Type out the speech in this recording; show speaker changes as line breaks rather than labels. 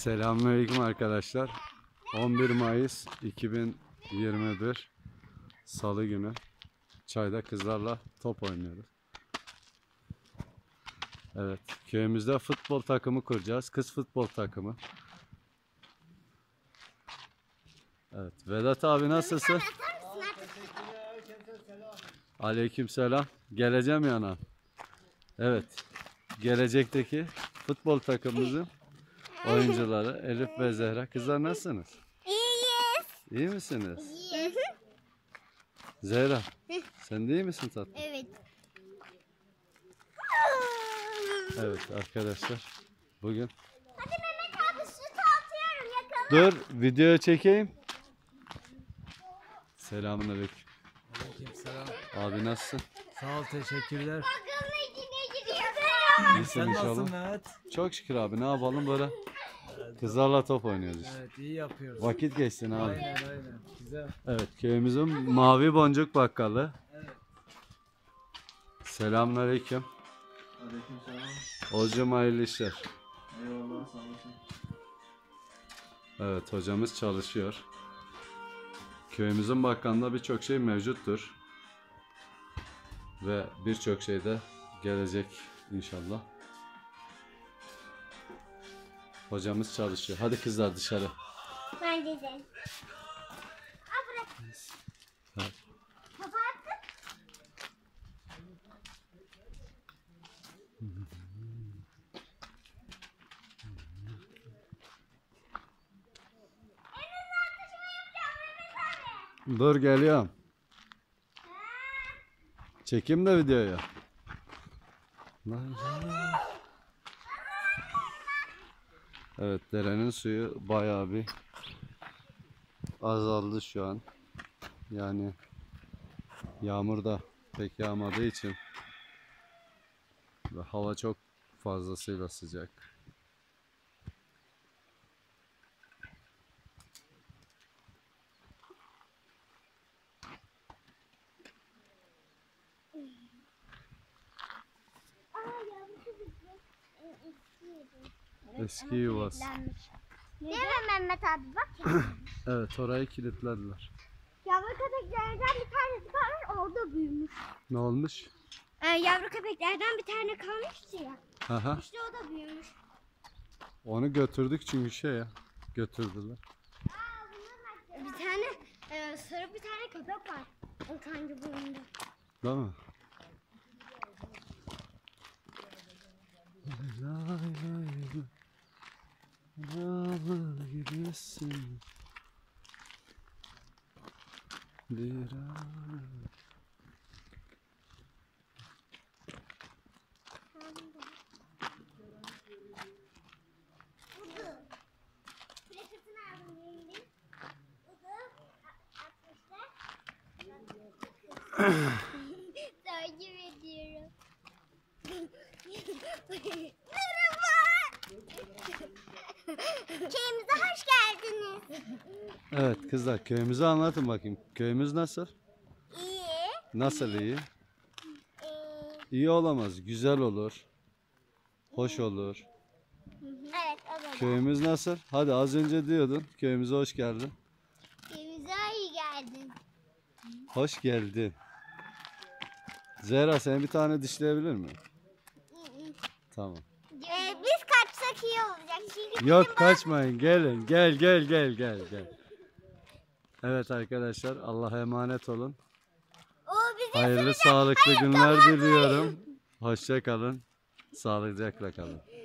Selamünaleyküm arkadaşlar. 11 Mayıs 2021 Salı günü çayda kızlarla top oynuyoruz. Evet, köyümüzde futbol takımı kuracağız. Kız futbol takımı. Evet, Vedat abi nasılsın? Aleykümselam. Geleceğim yana. Evet, gelecekteki futbol takımımızın oyuncuları Elif ve Zehra. Kızlar nasılsınız?
İyiyiz.
İyi misiniz?
İyiyiz.
Zehra, sen de iyi misin tatlım?
Evet.
Evet arkadaşlar, bugün
Hadi Mehmet abi süt atıyorum yakala.
dur videoya çekeyim. Selamünaleyküm.
Aleykümselam.
Abi nasılsın?
Sağ ol, teşekkürler.
Bakalım içine gidiyor.
İyisin
Sen nasılsın
inşallah.
Mehmet?
Çok şükür abi, ne yapalım böyle kızlarla top oynuyoruz işte.
Evet, iyi yapıyoruz.
Vakit geçsin abi.
Aynen. Güzel.
Evet, köyümüzün Mavi Boncuk Bakkalı.
Evet.
Selamünaleyküm.
Aleykümselam.
Hocam hayırlı işler.
Eyvallah, sağ olasın.
Evet, hocamız çalışıyor. Köyümüzün bakkalında birçok şey mevcuttur. Ve birçok şey de gelecek inşallah. Hocamız çalışıyor. Hadi kızlar dışarı.
Ben de de. Aa bırak.
Evet.
Kapattın.
Dur geliyorum. Çekeyim de videoyu. Evet, derenin suyu bayağı bir azaldı şu an. Yani yağmur da pek yağmadığı için ve hava çok fazlasıyla sıcak. Eski yuvası.
Değil mi Mehmet abi bak.
Evet, orayı kilitlediler.
Yavru köpeklerden bir tanesi kalmış orada büyümüş.
Ne olmuş?
Yavru köpeklerden bir tane kalmıştı ya.
Aha,
İşte o da büyümüş.
onu götürdük çünkü şey ya. Götürdüler.
Bir tane sarı bir tane köpek var. Ortancı boyunda.
Değil mi? Lay lay lay. Yağmur gibisin. Bir an.
Plakasını aldım yendim. Atmışlar. Takip ediyorum. Merhaba. Köyümüze hoş geldiniz.
Evet kızlar, köyümüzü anlatın bakayım. Köyümüz nasıl?
İyi.
Nasıl iyi?
Ee,
İyi olamaz, güzel olur. Hoş olur.
evet o da.
Köyümüz nasıl? Hadi az önce diyordun. Köyümüze hoş geldin.
Köyümüze iyi geldin.
Hoş geldin. Zehra, seni bir tane dişleyebilir mi? Tamam.
Biz kaçsak iyi olacak. Çünkü
Yok, kaçmayın, gelin, gel. Evet arkadaşlar, Allah'a emanet olun.
o bize
Hayırlı sağlıklı günler diliyorum. Hoşça kalın. Sağlıcakla kalın.